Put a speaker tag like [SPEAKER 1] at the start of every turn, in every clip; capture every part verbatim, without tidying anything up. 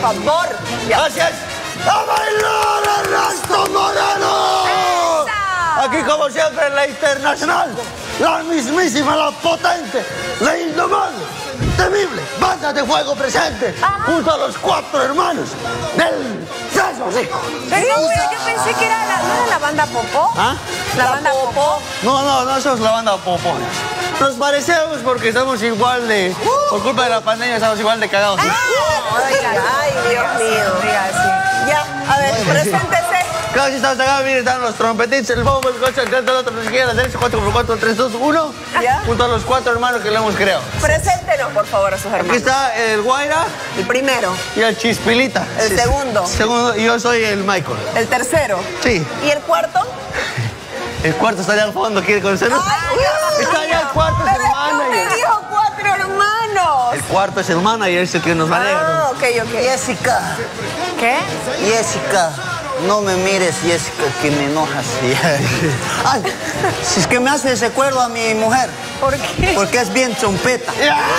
[SPEAKER 1] favor. Ya.
[SPEAKER 2] Gracias. ¡A bailar Ernesto Moreno! ¡Esa! Aquí como siempre la internacional, la mismísima, la potente, la indomable, temible, banda de fuego presente, ajá, junto a los cuatro hermanos del Sexo Rico.
[SPEAKER 1] Pero yo pensé que era la, ¿no era la banda Popó? ¿Ah? ¿La, ¿La banda Popó? Popó?
[SPEAKER 2] No, no, no somos la banda Popó. Nos parecemos porque estamos igual de... Uh, por culpa de la pandemia estamos igual de cagados.
[SPEAKER 1] Ah, oiga, ay, Dios mío. Oiga, sí. Ya, a ver, preséntese.
[SPEAKER 2] Claro, si estamos acá, miren, están los trompetitos, el bombo, el coche, el canto, el otro, no sé qué, la derecha, cuatro por cuatro, tres, dos, uno. ¿Ya? Junto a los cuatro hermanos que le hemos creado.
[SPEAKER 1] Preséntenos, por favor, a sus hermanos.
[SPEAKER 2] Aquí está el Guaira.
[SPEAKER 1] El primero.
[SPEAKER 2] Y el Chispilita.
[SPEAKER 1] El sí, segundo.
[SPEAKER 2] Segundo, y yo soy el Michael.
[SPEAKER 1] El tercero.
[SPEAKER 2] Sí.
[SPEAKER 1] ¿Y el cuarto?
[SPEAKER 2] El cuarto está allá al fondo, ¿quiere conocerlo?
[SPEAKER 1] Ay,
[SPEAKER 2] está allá el cuarto, es el manager.
[SPEAKER 1] Me dijo cuatro hermanos.
[SPEAKER 2] El cuarto es el manager, es el que nos maneja.
[SPEAKER 1] Ah, ok, ok.
[SPEAKER 3] Jessica.
[SPEAKER 1] ¿Qué?
[SPEAKER 3] Jessica. No me mires, Jessica, que me enojas. Ay, si es que me hace recuerdo a mi mujer.
[SPEAKER 1] ¿Por qué?
[SPEAKER 3] Porque es bien trompeta.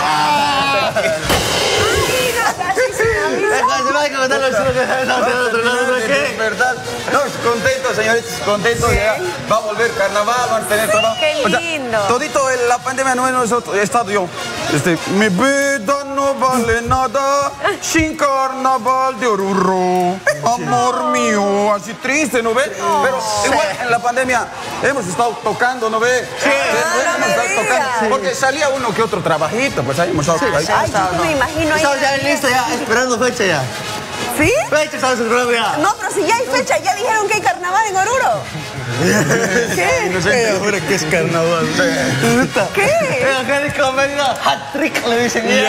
[SPEAKER 4] ¿Verdad? No, contento, señoritas, contento. ¿Sí? Ya va a volver carnaval, van a tener trabajo.
[SPEAKER 1] Qué lindo.
[SPEAKER 4] O sea, todito el, la pandemia no es he estado yo. Este, mi vida no vale nada sin carnaval de Oruro. Amor mío, así triste, ¿no ve? Oh, pero igual sí, en la pandemia hemos estado tocando, ¿no ve?
[SPEAKER 1] Sí.
[SPEAKER 4] Ah, hemos estado tocando. Sí. Porque salía uno que otro trabajito, pues ahí hemos estado.
[SPEAKER 1] Sí,
[SPEAKER 4] ahí.
[SPEAKER 1] Ay, yo no me imagino ahí.
[SPEAKER 2] Estamos ya listos, ya esperando fecha ya.
[SPEAKER 1] ¿Sí?
[SPEAKER 2] Fecha, estamos esperando ya.
[SPEAKER 1] No, pero si ya hay fecha, ya dijeron que hay carnaval en Oruro. ¿Qué?
[SPEAKER 2] No sé ahora qué es carnaval.
[SPEAKER 1] ¿Qué?
[SPEAKER 2] El Angélica Medina, hat-trick, le dicen. Ya.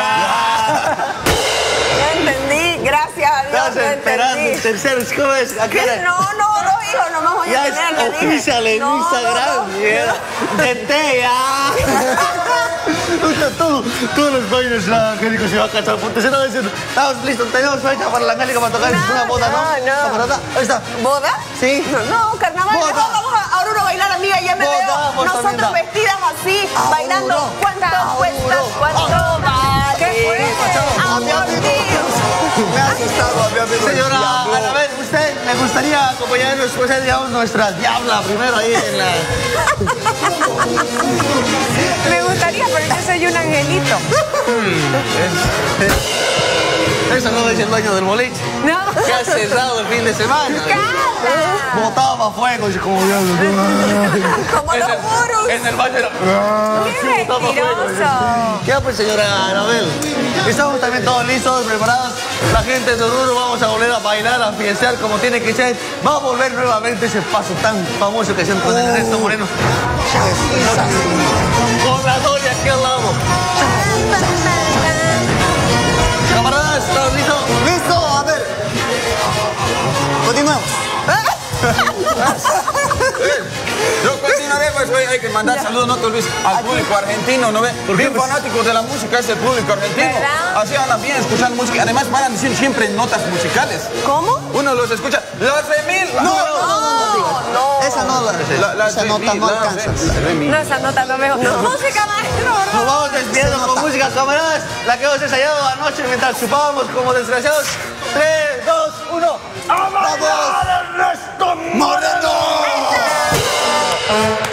[SPEAKER 1] Ya entendí, gracias a Dios.
[SPEAKER 2] Estás esperando el tercero, ¿cómo es?
[SPEAKER 1] ¿Qué? No, no, dos hijos nomás voy a tener.
[SPEAKER 2] Ya es oficial en no, Instagram. No, no. De té, ya. Todo, todos los bailes la Angélica se va a cachar. Porque se va diciendo, estamos listos, tenemos fecha para la Angélica para tocar. No, es una boda, ¿no?
[SPEAKER 1] No, no.
[SPEAKER 2] Ahí está.
[SPEAKER 1] ¿Boda?
[SPEAKER 2] Sí.
[SPEAKER 1] No, no, carnaval.
[SPEAKER 2] Boda.
[SPEAKER 1] No, vamos a Oruro a bailar, amiga, ya me
[SPEAKER 2] Boda,
[SPEAKER 1] veo. Nosotros vestidas así, Auro, bailando. ¿Cuánto cuesta? ¿Cuánto vale? ¿Qué fue? Amor mío.
[SPEAKER 2] Me ha asustado, señora Anabel, ¿usted me gustaría acompañarnos, pues, digamos, nuestra diabla primero ahí en la...
[SPEAKER 1] Me gustaría, pero yo soy un angelito.
[SPEAKER 2] Eso no es el dueño del boliche.
[SPEAKER 1] No.
[SPEAKER 2] Que ha cerrado el fin de semana.
[SPEAKER 1] ¡Cala!
[SPEAKER 2] Botaba fuego, y como yo.
[SPEAKER 1] Como los gurus.
[SPEAKER 2] En el baño era...
[SPEAKER 1] ¡Qué mentiroso!
[SPEAKER 2] ¿Qué pues, señora Anabel? Estamos también todos listos, preparados. La gente de Oruro vamos a volver a bailar, a fiestear como tiene que ser. Va a volver nuevamente ese paso tan famoso que hacían con el Ernesto Moreno. Con la doña aquí al lado. Camaradas, ¿estás listo?
[SPEAKER 3] Listo, a ver. Continuemos.
[SPEAKER 4] Yo continuaré, pues hoy hay que mandar ya. Saludos, no te olvides, al público argentino, ¿no ve? Bien fanáticos de la música es el público argentino. ¿Verdad? Así andan bien escuchando música. Además van a decir siempre notas musicales.
[SPEAKER 1] ¿Cómo?
[SPEAKER 4] Uno los escucha. Las de mil.
[SPEAKER 3] No, no, no, no, no, no. Esa no, la, la, esa nota no alcanza.
[SPEAKER 1] No, esa nota no mejor. No. Música, maestro.
[SPEAKER 2] Nos vamos despidiendo con música, camaradas. La que hemos ensayado anoche mientras chupábamos como desgraciados. tres, dos, uno. ¡A bailar Ernesto Moreno!